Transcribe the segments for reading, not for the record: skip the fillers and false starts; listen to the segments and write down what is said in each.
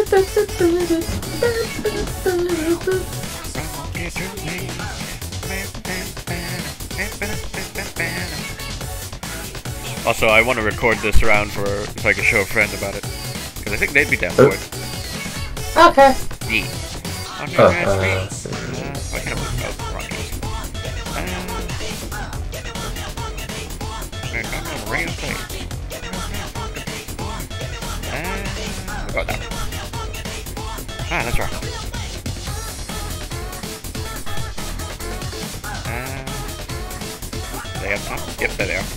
Also, I want to record this round so I can show a friend about it. Because I think they'd be down for it. Okay. Yeah. I can't move. Oh, wrong case. I'm gonna ring play. We got that. Ah, that's right. They have time? Yep, there they are.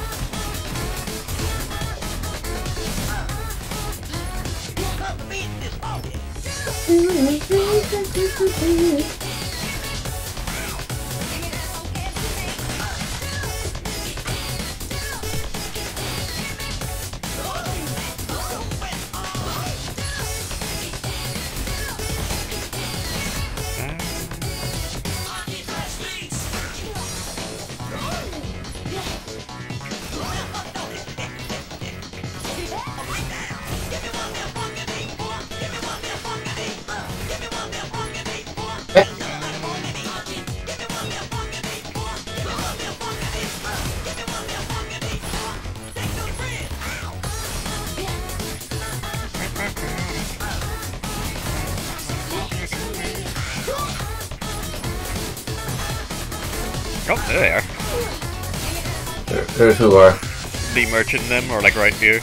Oh, there they are. There's who are. The merchant in them, or like right here.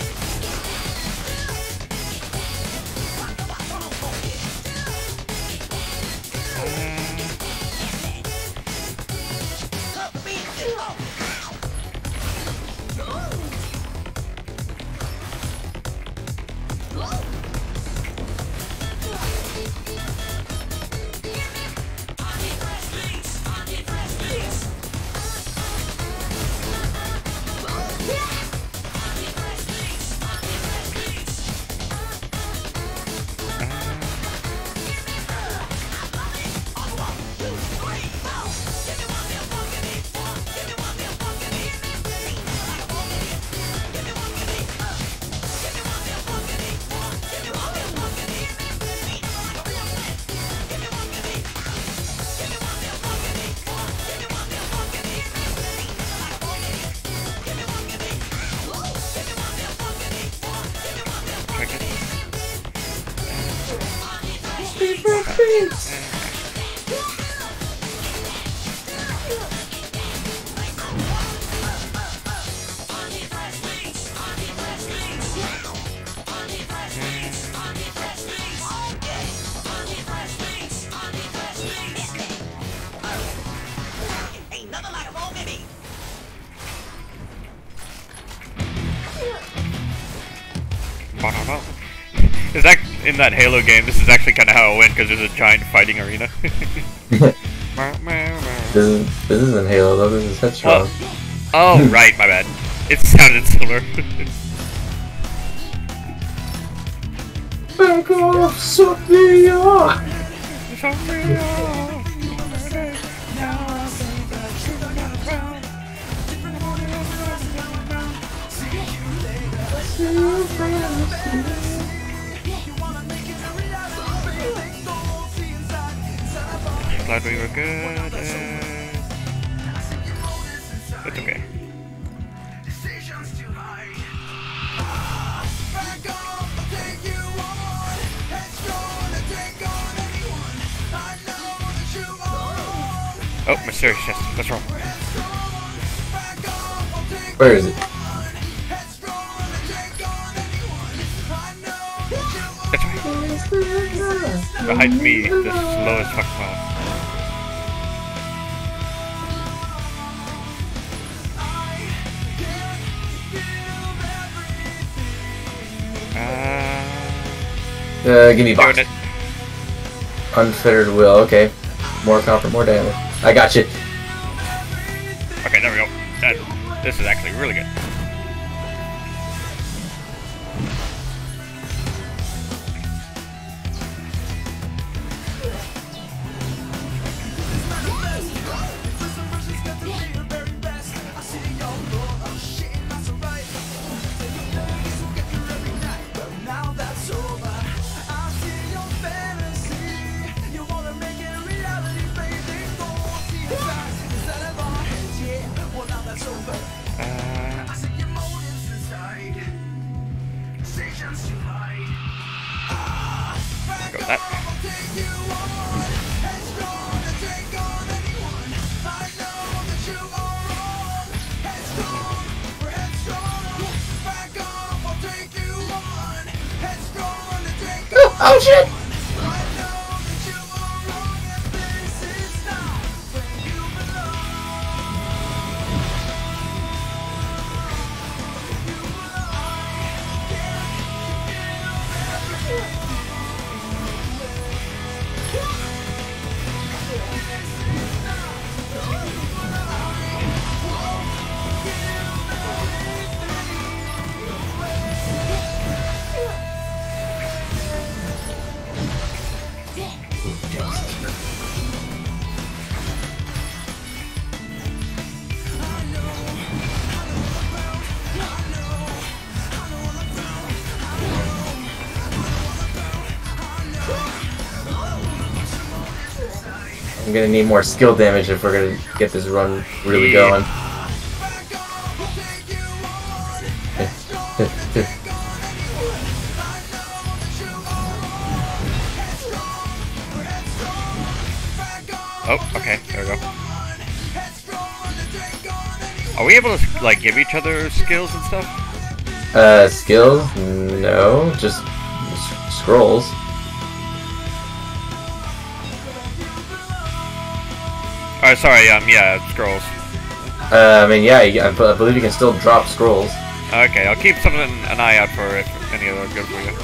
Is that in that Halo game? This is actually kind of how it went because there's a giant fighting arena. This isn't Halo though. This is Headstrong. Oh, right, my bad. It sounded similar. Back off, suck me off. Glad we were good. It's okay. Oh, mysterious chest. What's wrong? Where is it? That's right. Behind me, the slowest fuck pile. Give me box. Unfettered will, okay. More comfort, more damage. I got you. Okay, there we go. This is actually really good. Go with that. Oh shit! I'm gonna need more skill damage if we're gonna get this run really going. Oh, okay, there we go. Are we able to, like, give each other skills and stuff? Skills? No, just scrolls. Oh, sorry, yeah, scrolls. I mean, yeah, I believe you can still drop scrolls. Okay, I'll keep something an eye out for if any of those are good for you.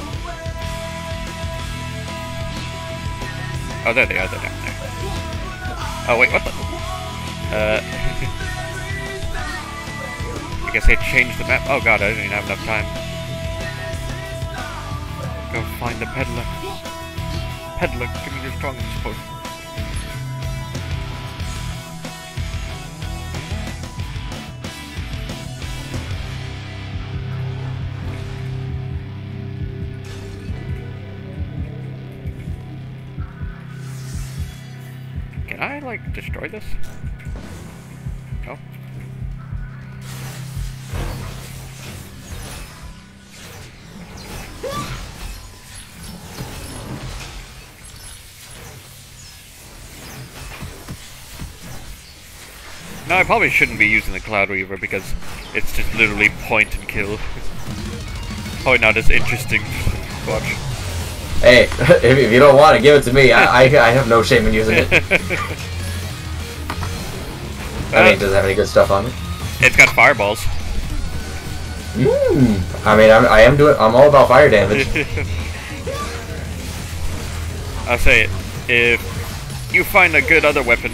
Oh, there they are, they're down there. Oh, wait, what the? I guess they changed the map. Oh god, I didn't even have enough time. Go find the peddler. Peddler, give me your strongest potion. Can I, like, destroy this? No? No, I probably shouldn't be using the Cloud Reaver because it's just literally point and kill. Probably not as interesting to watch. Hey, if you don't want it, give it to me. I have no shame in using it. I mean, does it have any good stuff on it? It's got fireballs. I mean, I'm all about fire damage. I'll say it. If you find a good other weapon.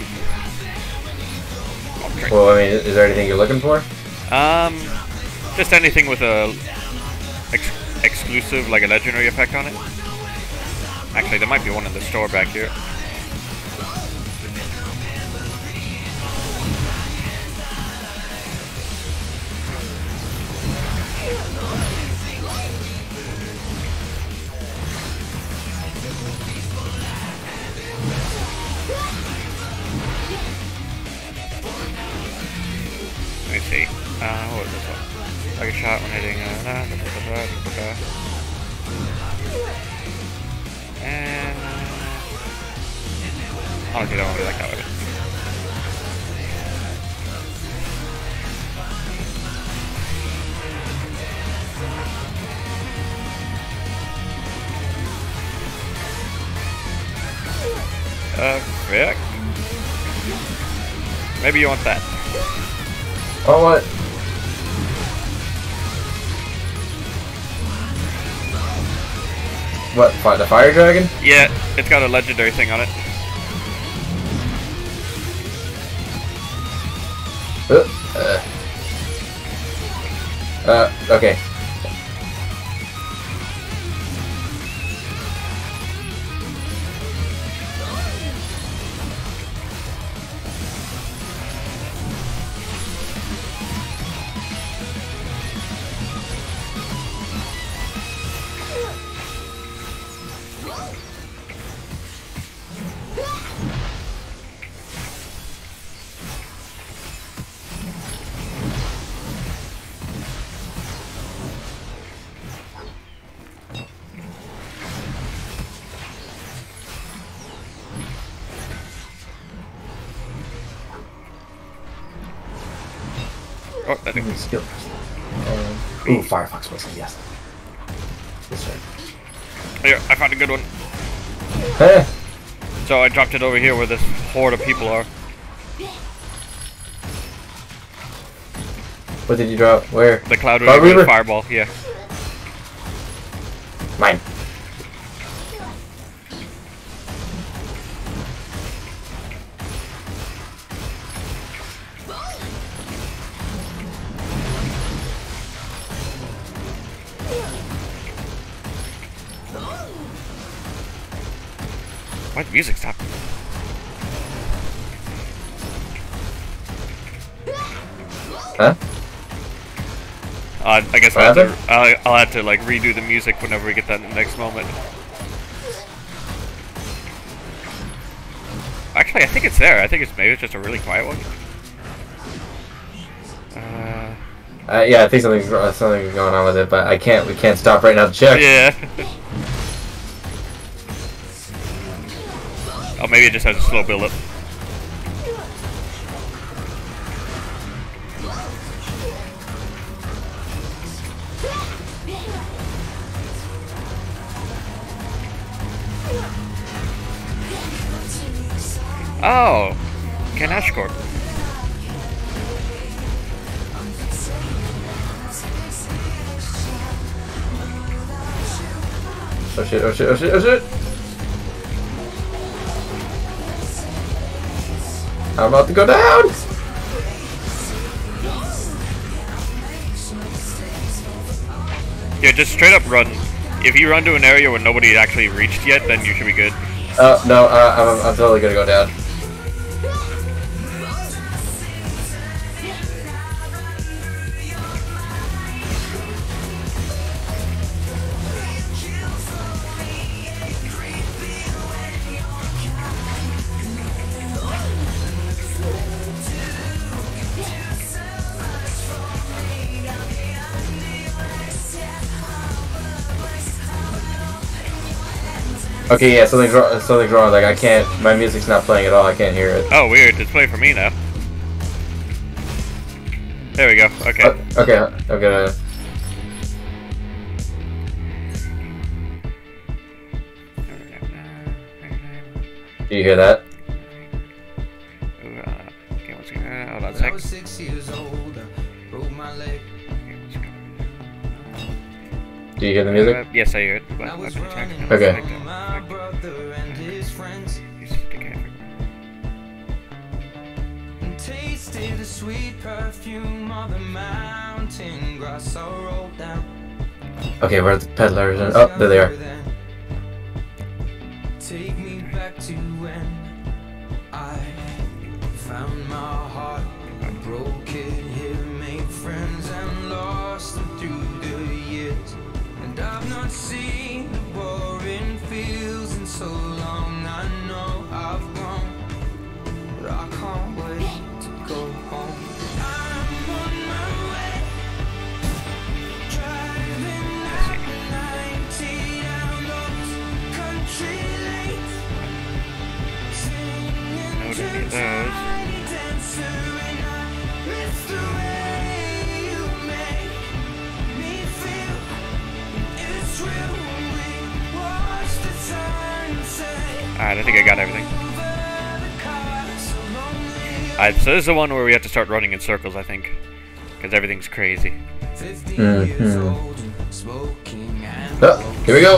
Okay. Well, I mean, is there anything you're looking for? Just anything with a exclusive, like a legendary effect on it. Actually, there might be one in the store back here. Let me see. What was this one? Like a shot when hitting. And honestly, I don't really like that weapon. Frick. Maybe you want that. Oh, what? What, the fire dragon? Yeah, it's got a legendary thing on it. Okay. Oh, that thing. Skill. Ooh, Firefox whistle, yes. Yes, sir. Here, I found a good one. Hey! So I dropped it over here where this horde of people are. What did you drop? Where? The Cloud Reaver fireball, yeah. Mine. Why'd the music stop? Huh? I guess I'll have to like redo the music whenever we get that next moment. Actually, I think it's there. I think maybe it's just a really quiet one. Yeah, I think something's going on with it, but we can't stop right now to check. Yeah. Oh, maybe it just has a slow build up. Oh, Ganache Corp. Oh shit, oh shit, oh shit, oh shit! I'm about to go down! Yeah, just straight up run. If you run to an area where nobody actually reached yet, then you should be good. Oh, no, I'm totally gonna go down. Okay, yeah, something's wrong. Like I can't. My music's not playing at all. I can't hear it. Oh, weird. It's playing for me now. There we go. Okay. Okay, I'm gonna. Do you hear that? Okay, what's going on? Hold on a sec. Do you hear the music? Yes, I hear it. Okay. Tasted the sweet perfume of the mountain grass I rolled down. Okay, where are the peddlers? Oh, there they are. Take me back to when I found my heart, broke it here, made friends and lost them through the years. And I've not seen the boring fields in so long. I know I've grown, but I can't wait to go home. I'm on my way, driving up 90 down those country lanes, singing to Tiny Dancer, and I miss the way you make me feel. It's real when we watch the sunset. Alright, I think I got everything. Alright, so this is the one where we have to start running in circles, I think. Because everything's crazy. Oh, here we go.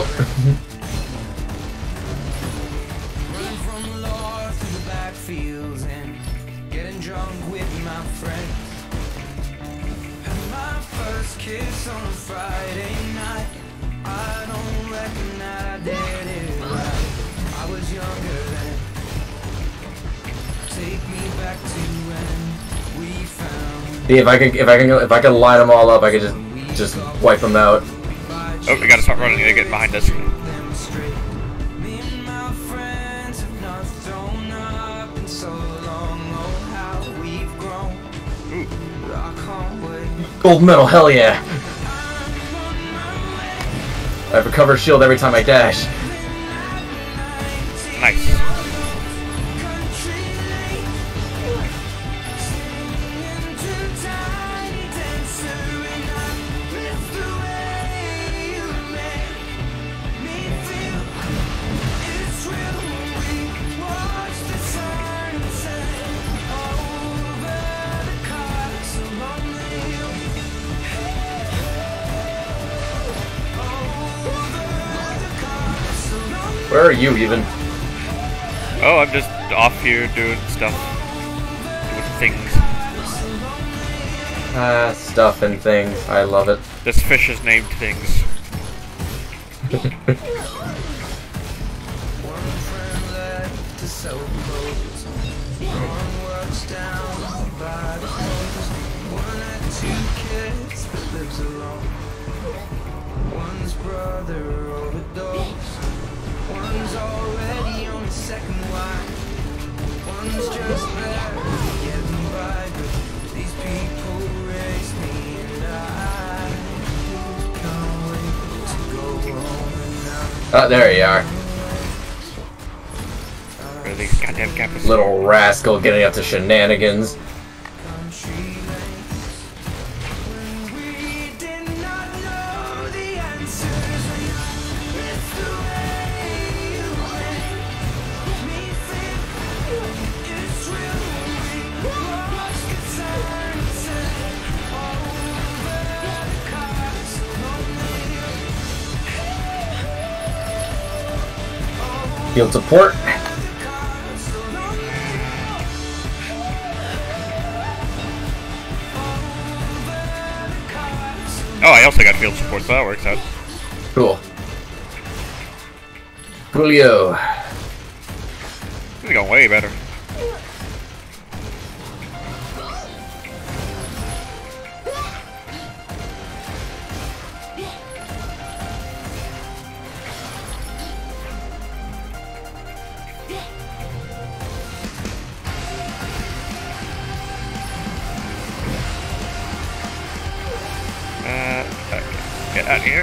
Kiss on a Friday night. I don't reckon I did it right. I was younger then. Take me back to when we found. Yeah, if I can line them all up, I could just wipe them out. Oh, we gotta start running. They're getting behind us. Me and my friends have not thrown up in so long. Oh, how we've grown. But I can't wait. Gold medal, hell yeah! I have a cover shield every time I dash. Nice. Where are you even? Oh, I'm just off here doing stuff. Doing things. Stuff and things. I love it. This fish is named Things. One's brother overdosed. One's already on his second wife. One's just barely getting by. But these people raise me, and I can't wait to go home and Oh, there you are. Where are these goddamn campus? Little rascal getting up to shenanigans. Field support. Oh, I also got field support, so that works out. Cool. Coolio. This is going way better. Get out of here.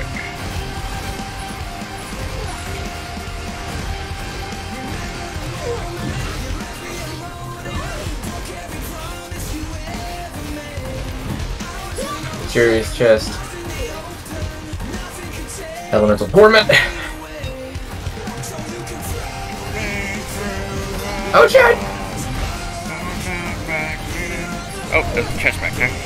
Curious chest. Elemental torment. Oh shit! Oh, there's a chest back there.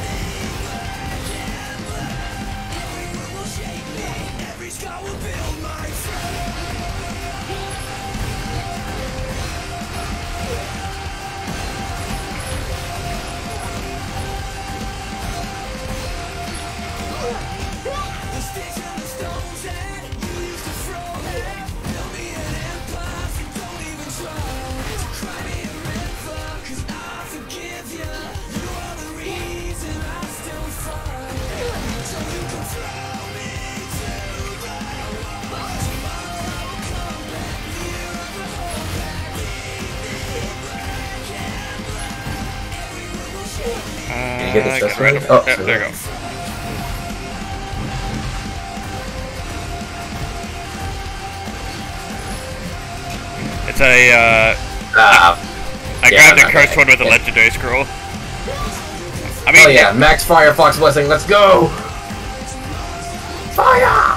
Did you get this chest right right? over Oh, there, there you go. It's a, I grabbed the cursed one with a legendary scroll. I mean, oh yeah, Max Firefox Blessing, let's go! Fire!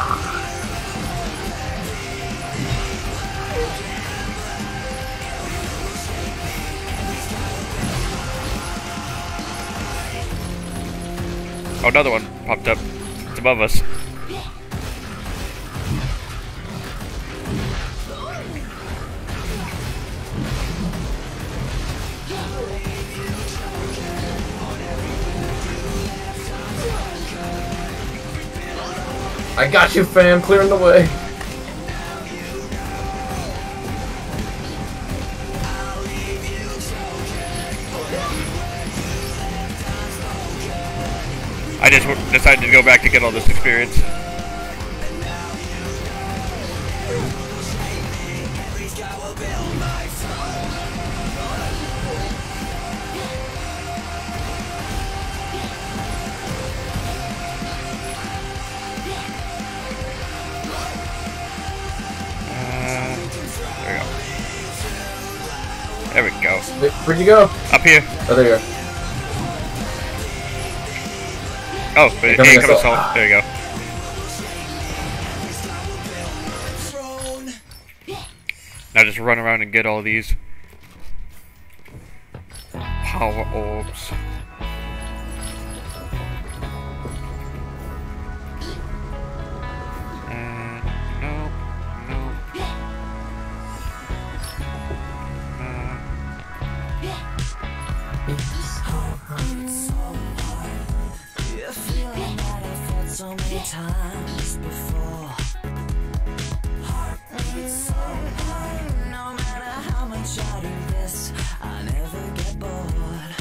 Oh, another one popped up. It's above us. I got you, fam, clearing the way. I just decided to go back to get all this experience. There we go. Where'd you go? Up here. Oh, there you are. Oh, but Coming income assault. assault. There you go. Now just run around and get all these power orbs. And no. times before. Heart beats so high, no matter how much I do this, I never get bored.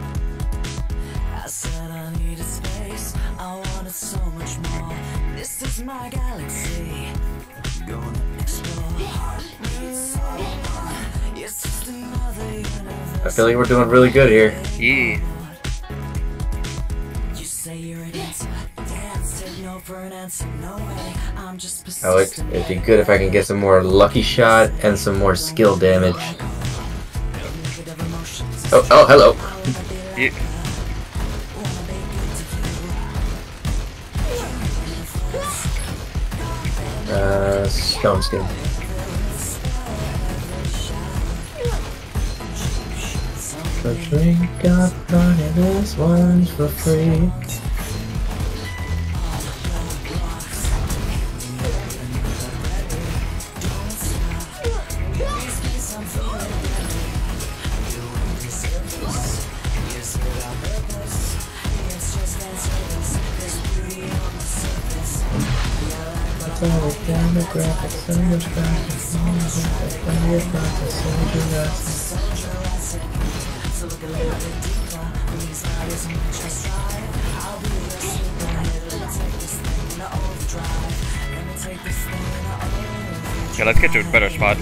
I said I needed space, I wanted so much more. This is my galaxy, gonna explore. Heart beats so high, it's just another universe. I feel like we're doing really good here. Yeah. You say you're an answer, dance, take no for an answer, no way. I'm just Oh, it'd be good if I can get some more lucky shot and some more skill damage. Oh, hello. Yeah. Stone skin. So drink up honey, this one's for free. Okay, let's get to a better spot.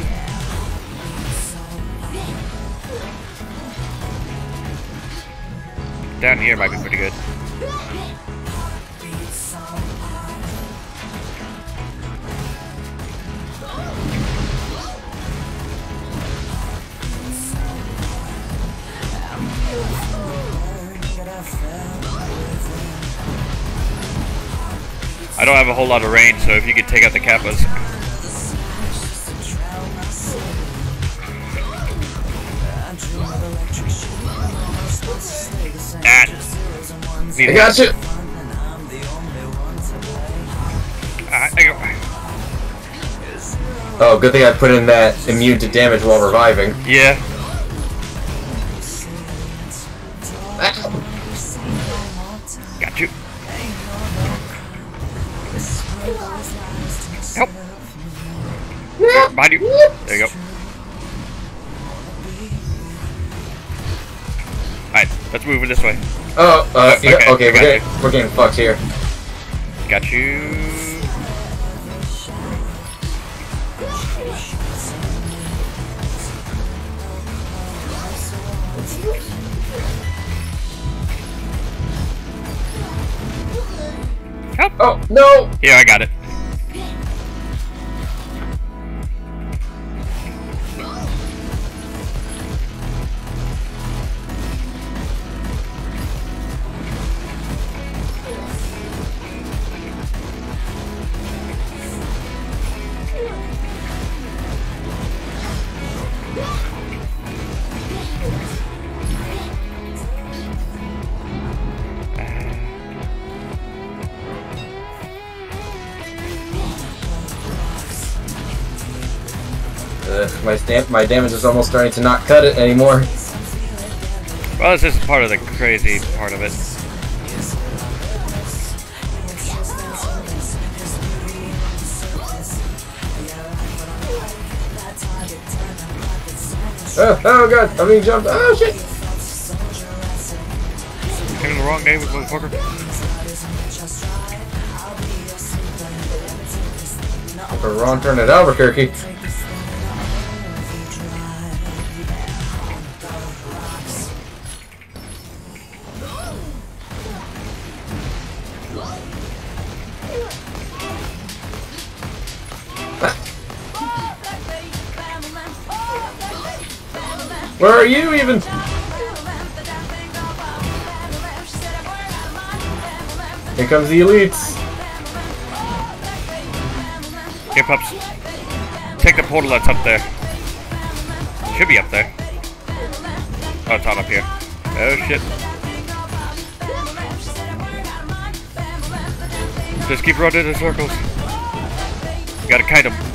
Down here might be pretty good. I don't have a whole lot of range, so if you could take out the Kappas. I got you. Oh, good thing I put in that immune to damage while reviving. Yeah. Got you. Help. Behind you. There you go. Alright, let's move it this way. Oh, yeah, okay, okay, we're getting fucked here. Got you. Help. Oh, no! Yeah, I got it. My damage is almost starting to not cut it anymore. Well, this is part of the crazy part of it. Oh god, I'm being jumped. Oh shit! Taking the wrong name, motherfucker. Took a wrong turn at Albuquerque. Where are you even? Here comes the elites. Here, pups. Take the portal that's up there. Should be up there. Oh, it's not up here. Oh, shit. Just keep running in circles. You gotta kite him.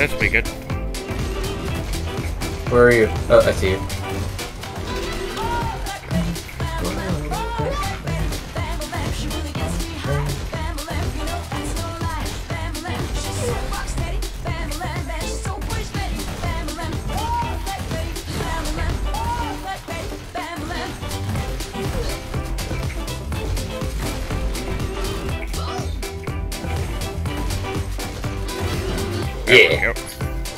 This will be good. Where are you? Oh, I see you. There we go.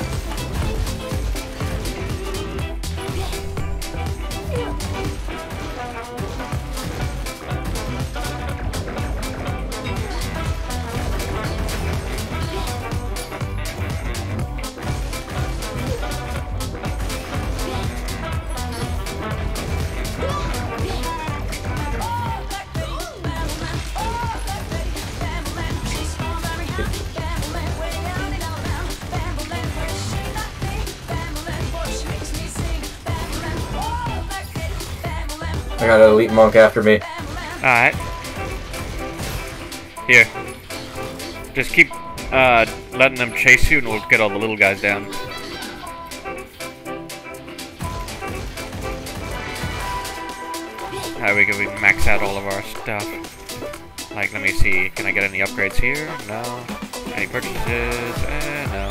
I got an elite monk after me. Alright. Here. Just keep letting them chase you and we'll get all the little guys down. How we can we max out all of our stuff? Like, let me see. Can I get any upgrades here? No. Any purchases? No.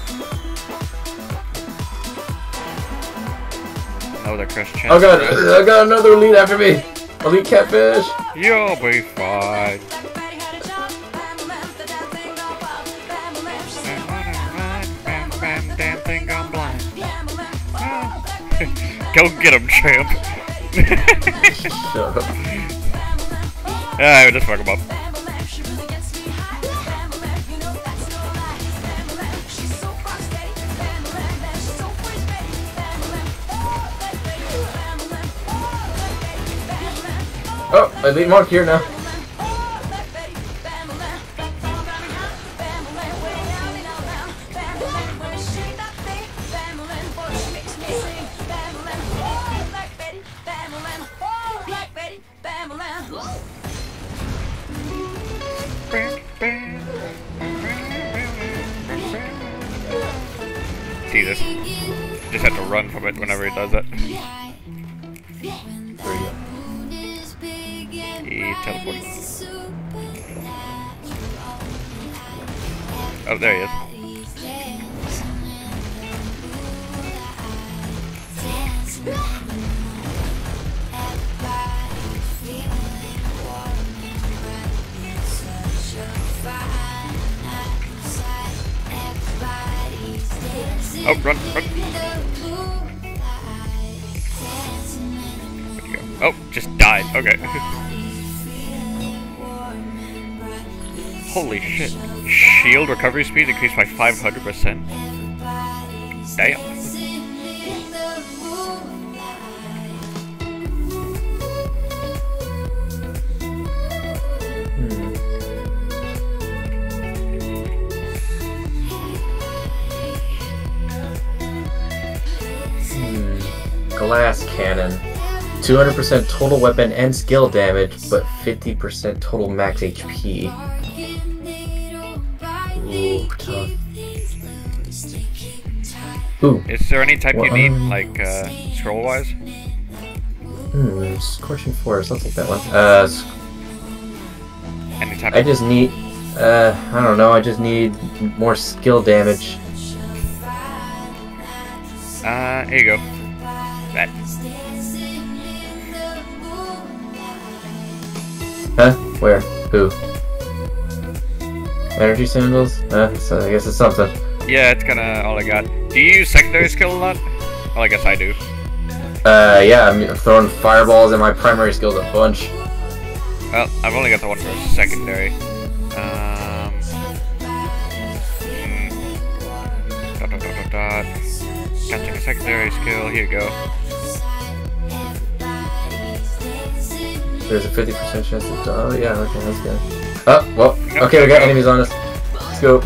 No, they're crest chest. Oh god, I got another elite after me. Elite catfish. You'll be fine. Damn thing gone blind. Go get him, champ. Shut up. Alright, just fuck him up. Oh, elite monk here now. Jesus. Just have to run from it whenever he does it. There you go. He teleports. Oh, there he is. Oh, run, run. Where'd you go? Oh, just died. Okay. Holy shit. Shield recovery speed increased by 500%. Damn. Glass cannon. 200% total weapon and skill damage, but 50% total max HP. Ooh, tough. Ooh. Is there any type you need, like, scroll-wise? Scorching Forest, I'll take that one. Any type I just need, I don't know, I just need more skill damage. Here you go. That. Huh? Where? Who? Energy sandals? So I guess it's something. Yeah, it's kinda all I got. Do you use secondary skill a lot? Well, I guess I do. Yeah, I'm throwing fireballs and my primary skill's a bunch. Well, I've only got the one for secondary. Catching a secondary skill, here you go. There's a 50% chance to die. Oh, yeah, okay, that's good. Oh, well, okay, we got enemies on us. Let's go.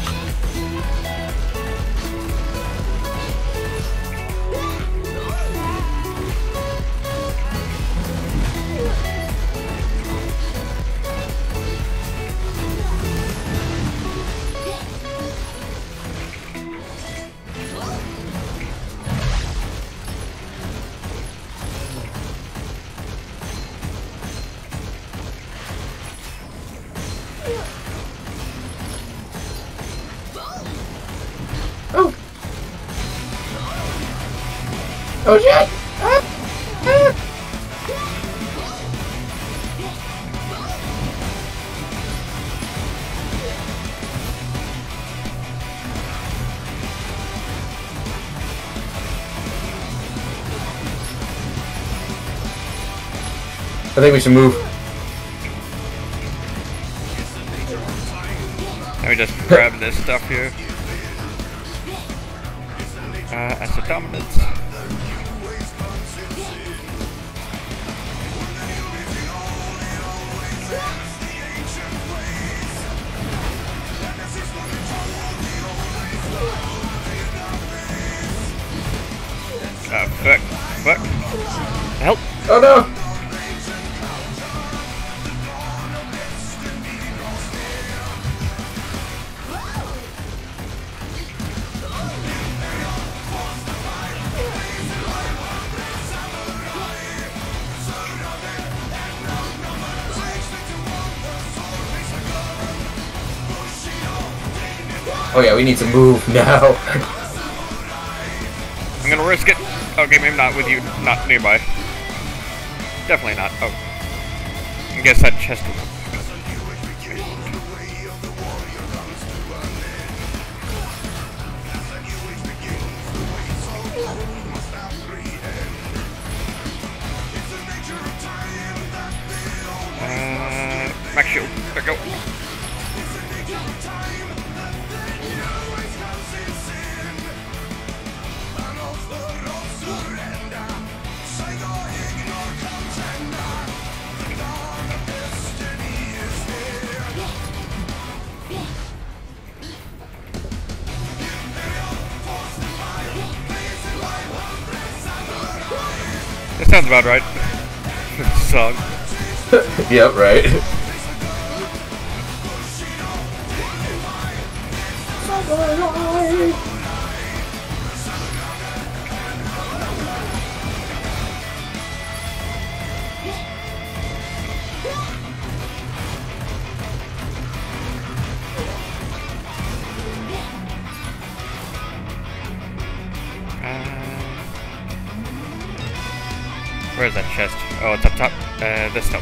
Oh shit! Ah! Ah! I think we should move. Let me just grab this stuff here. Asset dominance. Fuck. Fuck. Help! Oh no! Oh yeah, we need to move now. I'm gonna risk it. Okay, maybe not with you, not nearby. Definitely not. Oh. I guess that chest was... max shield. There we go. That sounds about right. Song. Yep, right. Where is that chest? Oh, it's up top. This top.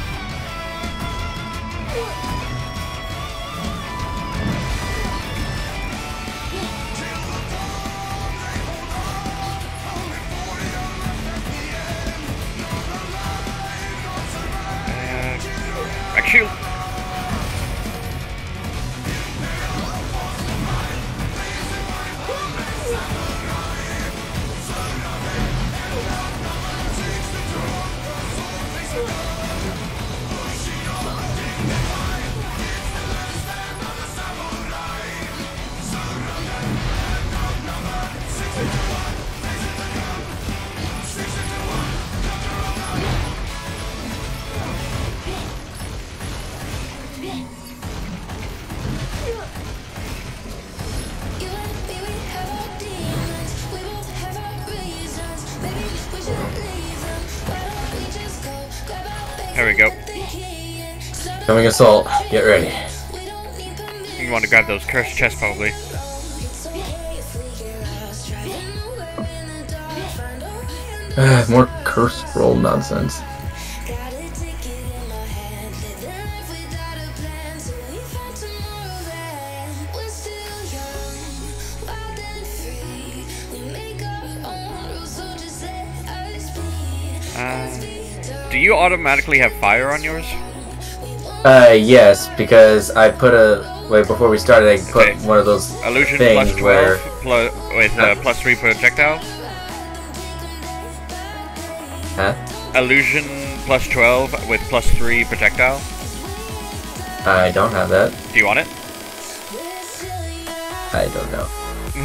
Max shield. There we go. Coming assault. Get ready. You want to grab those cursed chests, probably. More curse roll nonsense. Do you automatically have fire on yours? Yes, because I put a... Wait, before we started, I put Okay. one of those Illusion things plus 12 where... with plus 3 projectile? Huh? Illusion plus 12 with plus 3 projectile? I don't have that. Do you want it? I don't know.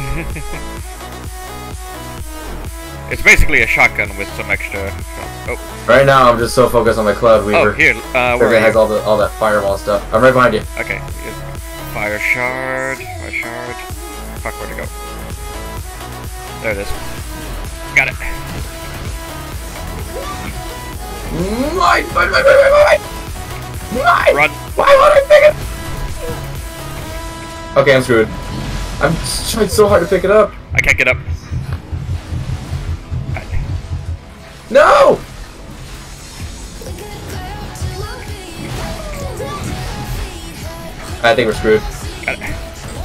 It's basically a shotgun with some extra... Oh, Right now, I'm just so focused on my Cloud Weaver. oh here, where Everybody are has you? all that fireball stuff. I'm right behind you. Okay, fire shard, Fuck, where'd it go? There it is. Got it. Mine! Run. Why won't I pick it? Okay, I'm screwed. I'm trying so hard to pick it up. I can't get up. God No! I think we're screwed. Got it.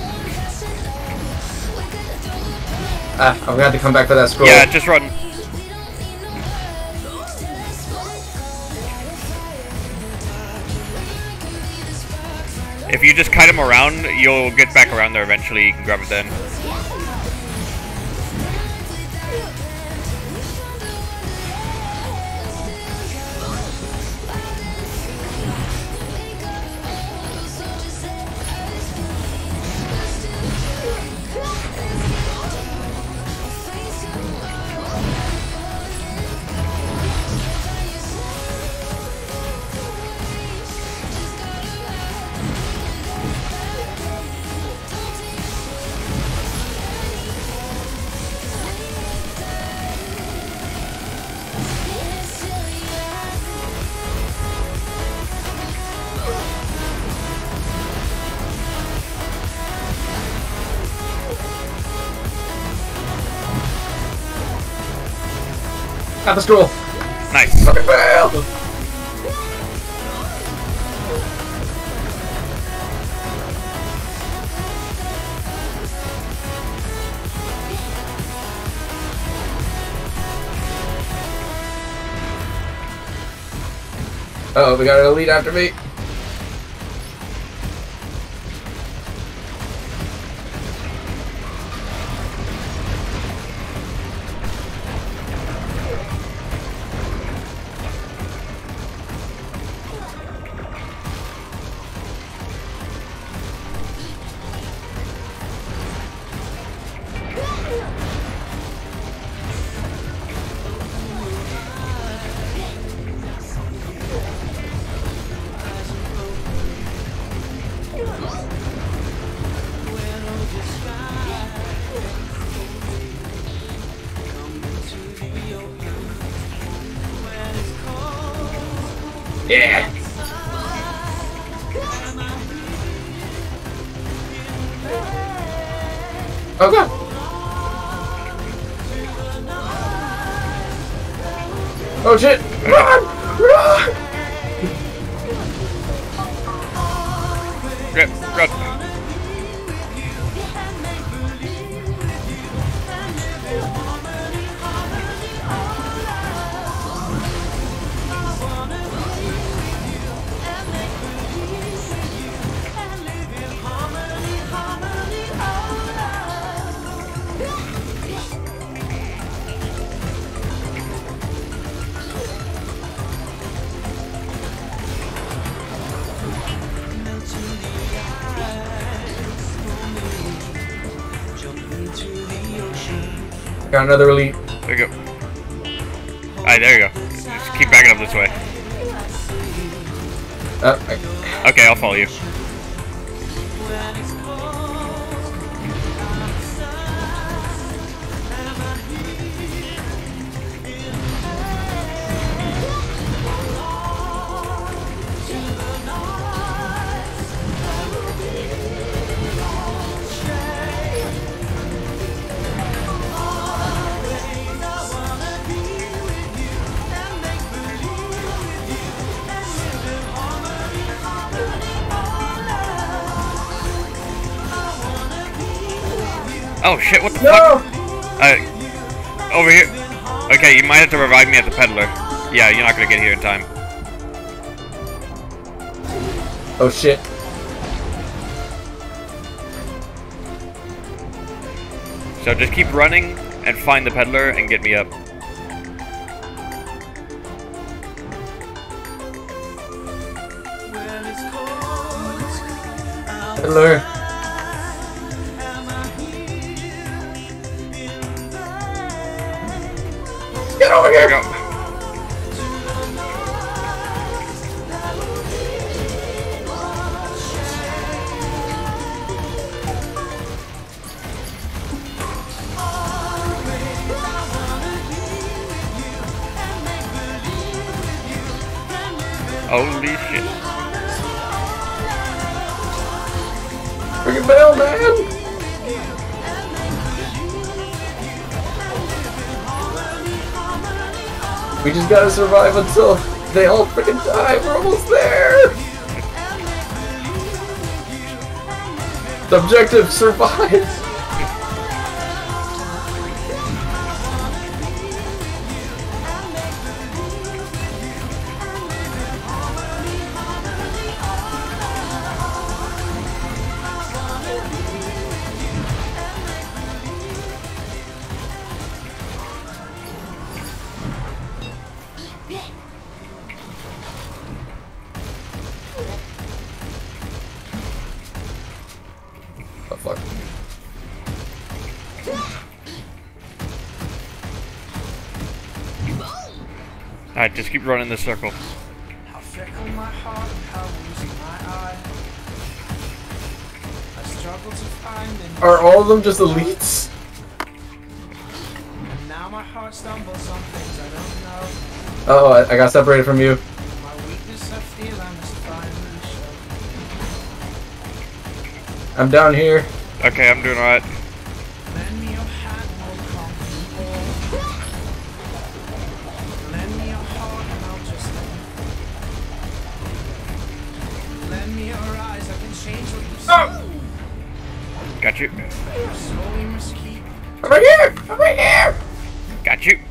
I'm gonna have to come back for that scroll. Yeah, just run. If you just kite him around, you'll get back around there eventually. You can grab it then. Got the scroll. Nice. Fucking fail. Uh oh, we got an elite after me. Yeah. Oh god. Oh shit. Run! Run! Run. Got another elite. There you go. Alright, there you go. Just keep backing up this way. Okay, I'll follow you. Oh shit, what the fuck? Over here. Okay, you might have to revive me at the peddler. Yeah, you're not gonna get here in time. Oh shit. So just keep running and find the peddler and get me up. Peddler. Get over here! Go. Holy shit. Freaking bell, man! We just gotta survive until they all freaking die. We're almost there. The objective: survive. Oh, fuck. Alright, just keep running this circle. How fickle my heart, how woozy my eye. I struggle to find an Are all of them just elites? and now my heart stumbles on things I don't know. Oh, I got separated from you. My weakness I feel I must finally show. I'm down here. Okay, I'm doing alright. Lend me your hand, we'll conquer all. Lend me your heart and I'll just lend me your eyes, I can change what you say. Got you. So we must keep I'm right here. I'm right here. Got you.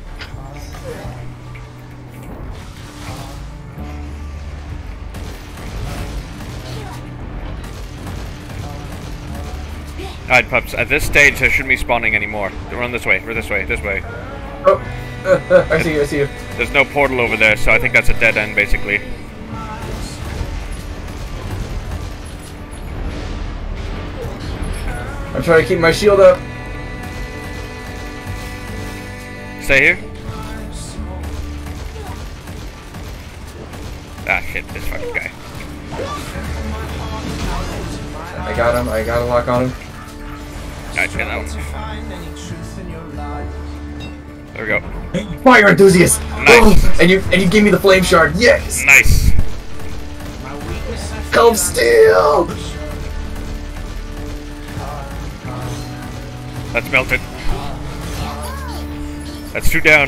Alright, pups. At this stage, there shouldn't be spawning anymore. Run this way. We're this way. This way. Oh, I see you. I see you. There's no portal over there, so I think that's a dead end, basically. I'm trying to keep my shield up. Stay here. Ah, shit. This fucking guy. I got him. I got a lock on him. Gotcha, now. find any truth in your lies. There we go. Fire enthusiast. Nice. Oh, and you gave me the flame shard. Yes. Nice. My weakness I feel Come steal. That's melted. That's 2 down.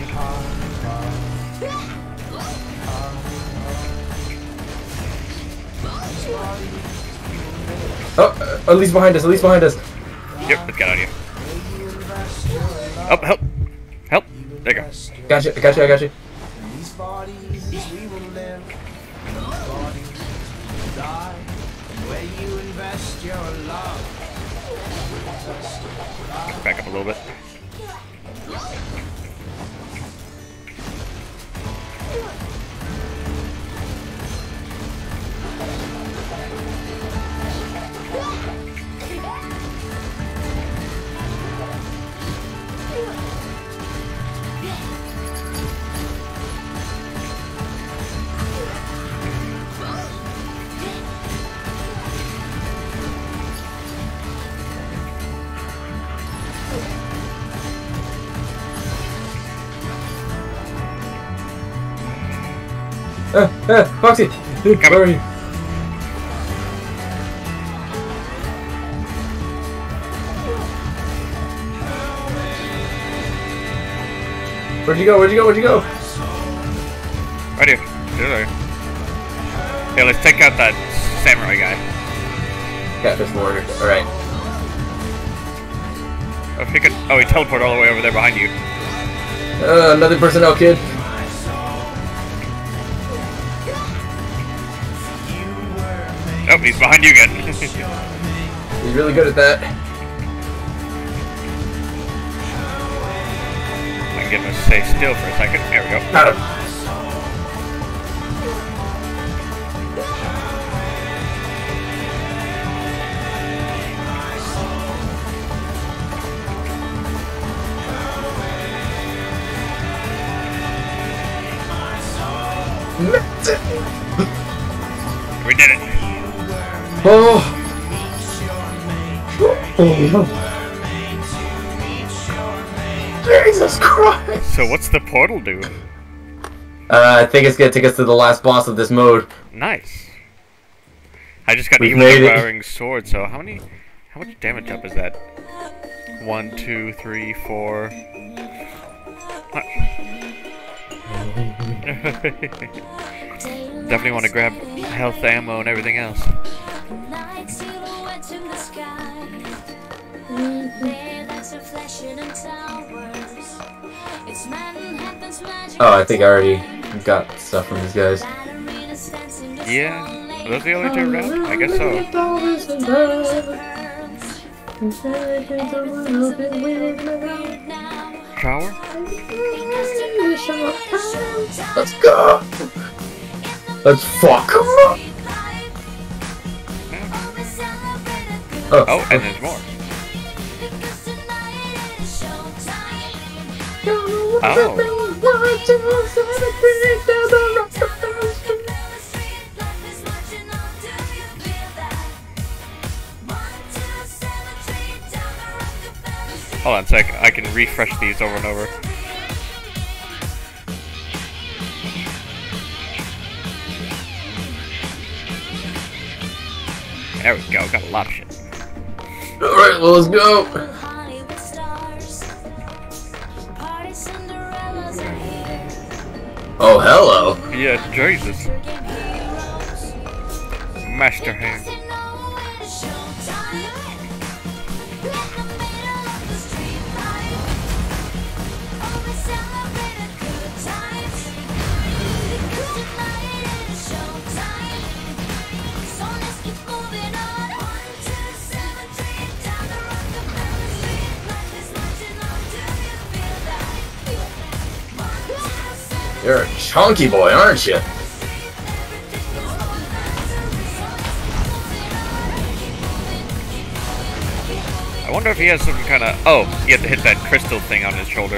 Oh, at least behind us. At least behind us. Yep, let's get out of here. Oh, help! Help! There you go. Got you. I got you. I got you. These bodies we will live. These bodies will die. Where you invest your love. Back up a little bit. Foxy. Dude, Come where on. are you? Where'd you go? Where'd you go? Where'd you go? Right here. There. Here, let's take out that samurai guy. Catfish warrior. All right. Oh, he could. Oh, he teleported all the way over there behind you. Another personnel kid. Oh, he's behind you again. He's really good at that. I can get him to stay still for a second. There we go. Got him. We did it. Oh. Jesus Christ! So what's the portal do? I think it's gonna take us to the last boss of this mode. Nice. I just got We've evil made it. devouring sword. So how much damage up is that? 1, 2, 3, 4. Definitely want to grab health ammo and everything else. Oh, I think I already got stuff from these guys. Yeah, are those the only two around? I guess so. Shower? Let's go! Let's fuck 'em up! Oh, and there's more. Oh. Hold on a sec, I can refresh these over and over. There we go, got a lot of shit. Alright, well, let's go! Oh, hello! Yeah, Jesus. Master hand. You're a chunky boy, aren't you? I wonder if he has some kind of... Oh, you have to hit that crystal thing on his shoulder.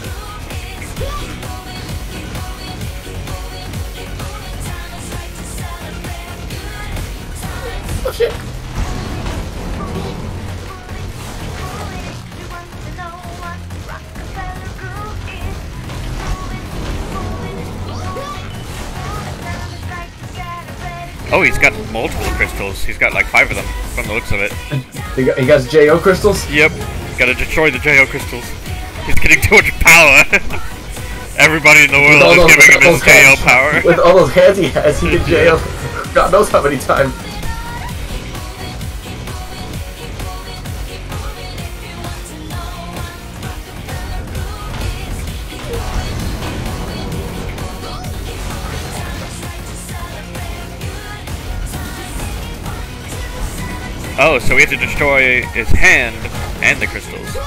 Oh shit! Oh, he's got multiple crystals. He's got like 5 of them, from the looks of it. He got JO crystals? Yep. Gotta destroy the JO crystals. He's getting too much power. Everybody in the world is giving him his JO power. With all those hands he has, he can JO God knows how many times. Oh, so we have to destroy his hand and the crystals.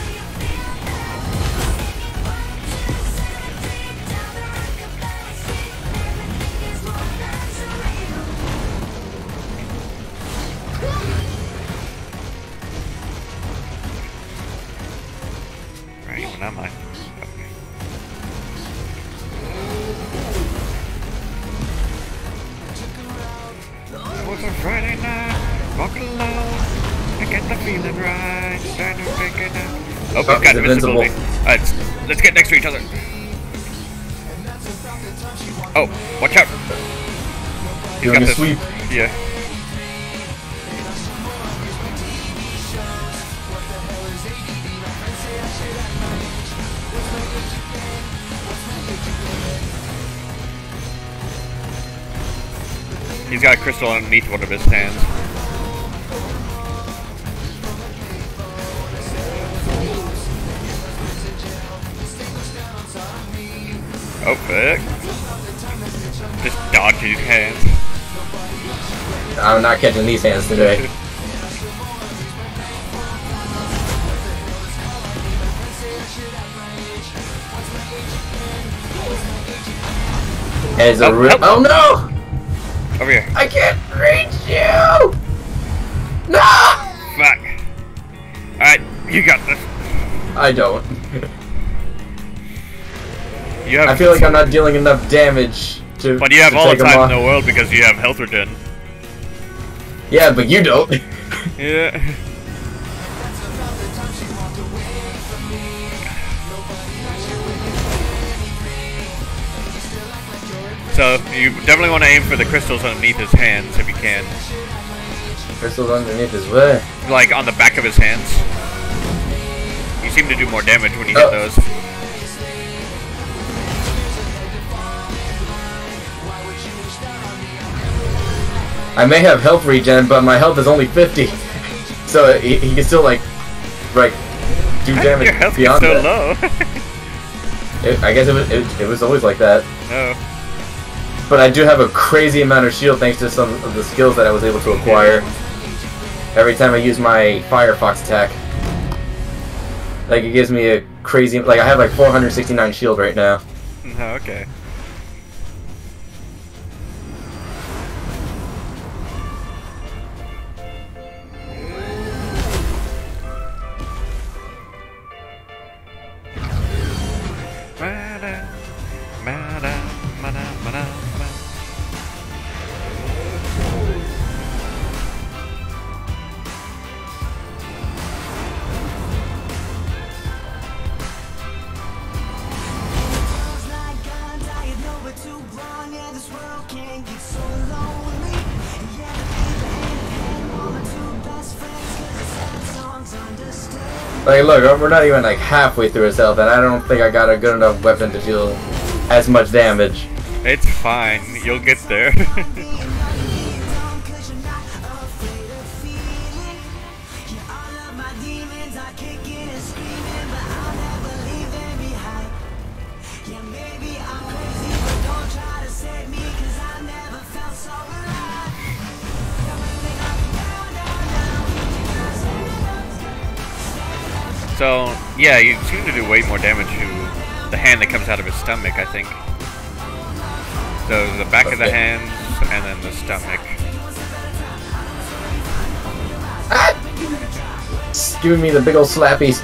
Right, well, not mine. It was a Friday night. Walking alone, I get the feeling right. Starting to pick it up. Oh, we've got invincibility. Alright, let's get next to each other. Oh, watch out. He's Doing got a this. sweep. Yeah. He's got a crystal underneath one of his hands. Oh, fuck. Just dodge his hands. I'm not catching these hands today. As a oh no! Over here. I can't reach you! No! Fuck. Alright, you got this. I don't. You have I feel like I'm not dealing enough damage to. But you have to all the take 'em time off. in the world because you have health regen. Yeah, but you don't. Yeah. So, you definitely want to aim for the crystals underneath his hands if you can. Crystals underneath his way. Like on the back of his hands. You seem to do more damage when you hit those. I may have health regen, but my health is only 50. So he can still like do damage Your health beyond is so that. low. I guess it was always like that. Oh. But I do have a crazy amount of shield thanks to some of the skills that I was able to acquire. Every time I use my Firefox attack. Like, it gives me a crazy... Like, I have like 469 shield right now. Oh, okay. Like, look, we're not even like halfway through his health, and I don't think I got a good enough weapon to deal as much damage. It's fine. You'll get there. So, yeah, you seem to do way more damage to the hand that comes out of his stomach, I think. So, the back of the hands, and then the stomach. Ah! It's giving me the big old slappies.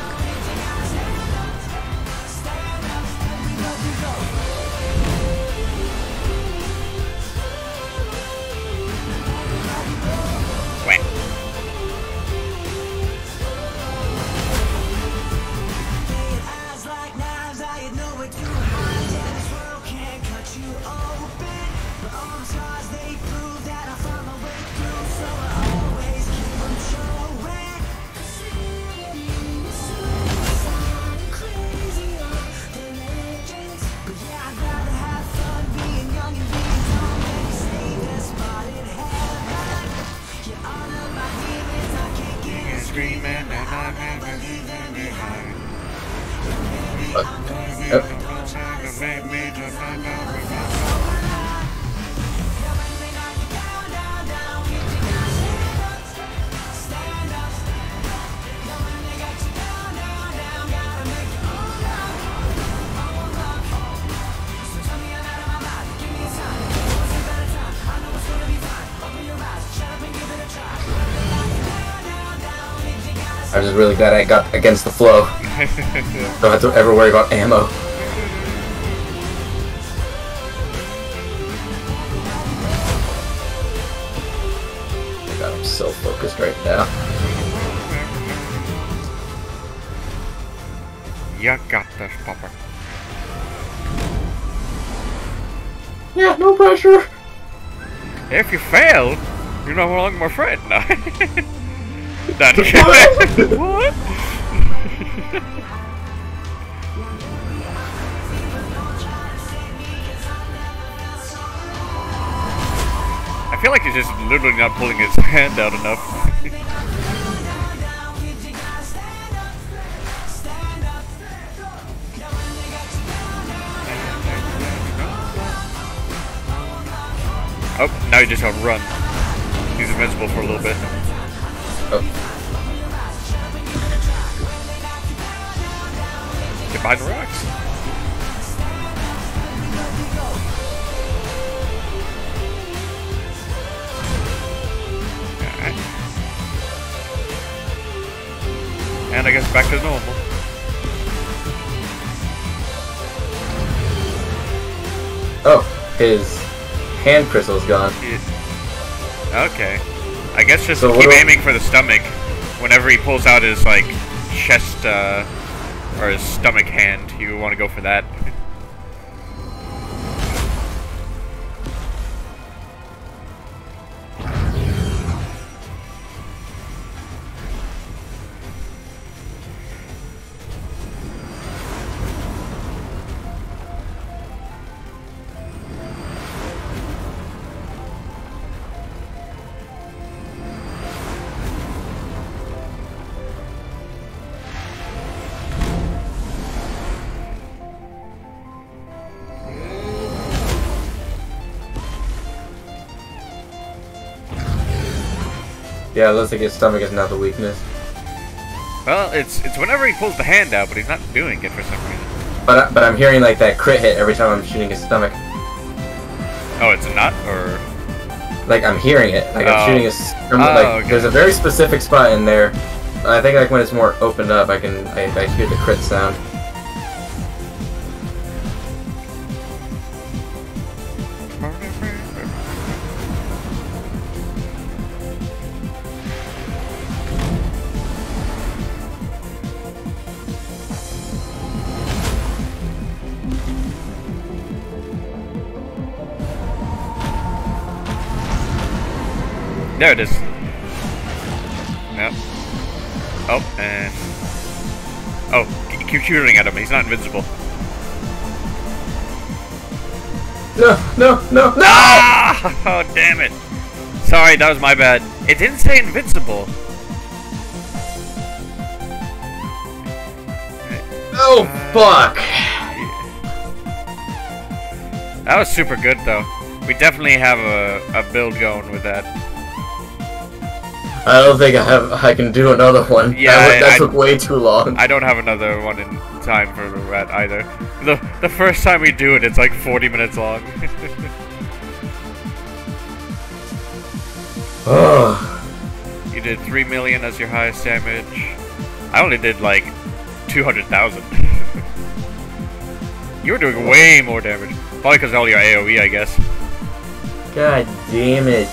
I'm just really glad I got against the flow. Don't have to ever worry about ammo. God, I'm so focused right now. You got this, Papa. Yeah, no pressure. If you fail, you're no longer my friend. No. Not what? I feel like he's just literally not pulling his hand out enough. Oh, now he just outrun. He's invincible for a little bit. Oh. Get behind the rocks. Alright. And I guess back to normal. Oh, his hand crystal's gone. Yeah. Okay. I guess just so keep aiming for the stomach whenever he pulls out his, like, chest, or his stomach hand. You want to go for that. Yeah, it looks like his stomach is not the weakness. Well, it's whenever he pulls the hand out, but he's not doing it for some reason. But I'm hearing like that crit hit every time I'm shooting his stomach. Oh, it's not, or Like I'm hearing it. Like I'm shooting his. okay. There's a very specific spot in there. I think like when it's more opened up, I hear the crit sound. there it is. Yep. Oh, and oh, keep shooting at him. He's not invincible. No! Ah! Oh, damn it. Sorry, that was my bad. It didn't say invincible. Oh fuck! That was super good, though. We definitely have a build going with that. I don't think I can do another one. Yeah, that took way too long. I don't have another one in time for that either. The first time we do it, it's like 40 minutes long. You did 3 million as your highest damage. I only did like 200,000. You were doing way more damage. Probably because of all your AoE, I guess. God damn it.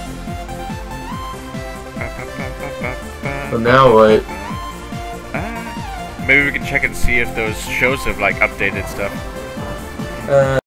Well, now what? Maybe we can check and see if those shows have like updated stuff.